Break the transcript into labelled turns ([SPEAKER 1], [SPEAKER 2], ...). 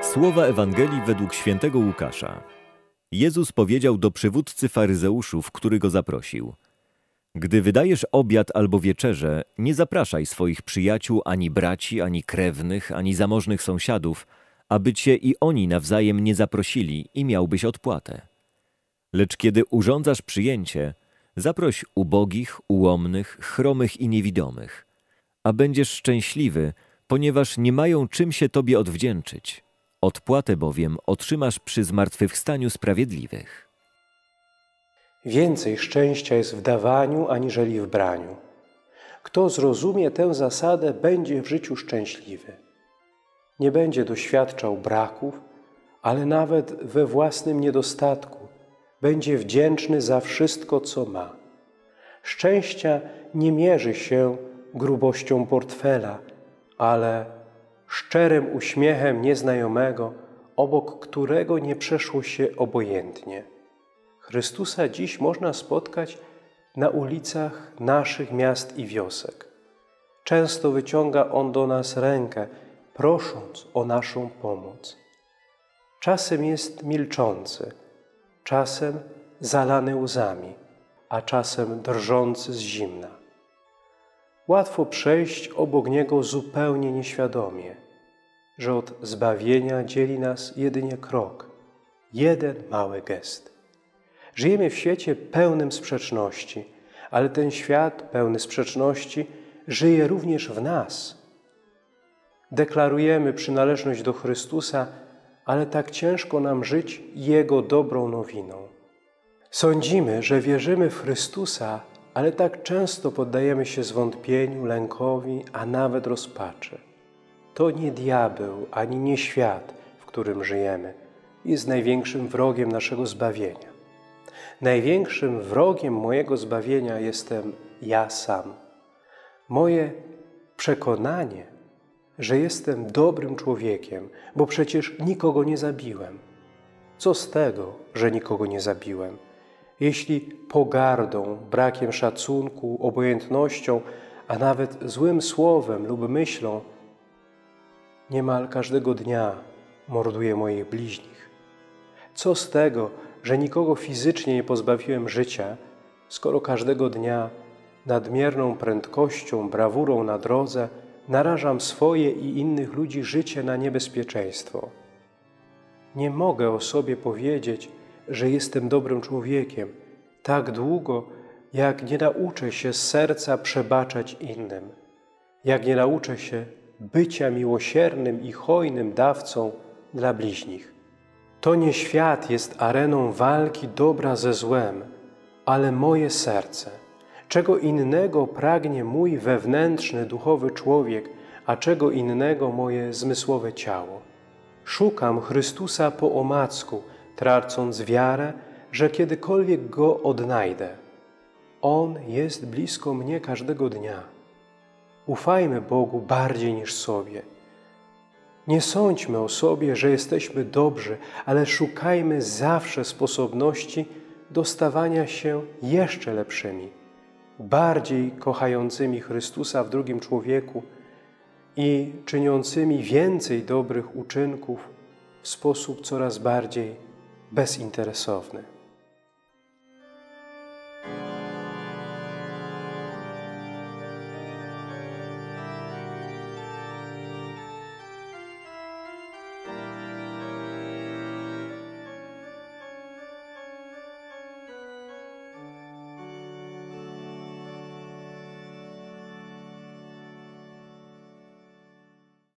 [SPEAKER 1] Słowa Ewangelii według świętego Łukasza. Jezus powiedział do przywódcy faryzeuszów, który go zaprosił: Gdy wydajesz obiad albo wieczerzę, nie zapraszaj swoich przyjaciół, ani braci, ani krewnych, ani zamożnych sąsiadów, aby cię i oni nawzajem nie zaprosili i miałbyś odpłatę. Lecz kiedy urządzasz przyjęcie, zaproś ubogich, ułomnych, chromych i niewidomych, a będziesz szczęśliwy, ponieważ nie mają czym się tobie odwdzięczyć. Odpłatę bowiem otrzymasz przy zmartwychwstaniu sprawiedliwych.
[SPEAKER 2] Więcej szczęścia jest w dawaniu, aniżeli w braniu. Kto zrozumie tę zasadę, będzie w życiu szczęśliwy. Nie będzie doświadczał braków, ale nawet we własnym niedostatku będzie wdzięczny za wszystko, co ma. Szczęścia nie mierzy się grubością portfela, ale szczerym uśmiechem nieznajomego, obok którego nie przeszło się obojętnie. Chrystusa dziś można spotkać na ulicach naszych miast i wiosek. Często wyciąga On do nas rękę, prosząc o naszą pomoc. Czasem jest milczący, czasem zalany łzami, a czasem drżący z zimna. Łatwo przejść obok Niego zupełnie nieświadomie, że od zbawienia dzieli nas jedynie krok, jeden mały gest. Żyjemy w świecie pełnym sprzeczności, ale ten świat pełny sprzeczności żyje również w nas. Deklarujemy przynależność do Chrystusa, ale tak ciężko nam żyć Jego dobrą nowiną. Sądzimy, że wierzymy w Chrystusa, ale tak często poddajemy się zwątpieniu, lękowi, a nawet rozpaczy. To nie diabeł, ani nie świat, w którym żyjemy, jest największym wrogiem naszego zbawienia. Największym wrogiem mojego zbawienia jestem ja sam. Moje przekonanie, że jestem dobrym człowiekiem, bo przecież nikogo nie zabiłem. Co z tego, że nikogo nie zabiłem? Jeśli pogardą, brakiem szacunku, obojętnością, a nawet złym słowem lub myślą niemal każdego dnia morduję moich bliźnich. Co z tego, że nikogo fizycznie nie pozbawiłem życia, skoro każdego dnia nadmierną prędkością, brawurą na drodze narażam swoje i innych ludzi życie na niebezpieczeństwo. Nie mogę o sobie powiedzieć, że jestem dobrym człowiekiem, tak długo, jak nie nauczę się z serca przebaczać innym, jak nie nauczę się bycia miłosiernym i hojnym dawcą dla bliźnich. To nie świat jest areną walki dobra ze złem, ale moje serce. Czego innego pragnie mój wewnętrzny, duchowy człowiek, a czego innego moje zmysłowe ciało. Szukam Chrystusa po omacku, tracąc wiarę, że kiedykolwiek Go odnajdę. On jest blisko mnie każdego dnia. Ufajmy Bogu bardziej niż sobie. Nie sądźmy o sobie, że jesteśmy dobrzy, ale szukajmy zawsze sposobności do stawania się jeszcze lepszymi, bardziej kochającymi Chrystusa w drugim człowieku i czyniącymi więcej dobrych uczynków w sposób coraz bardziej bezinteresowny.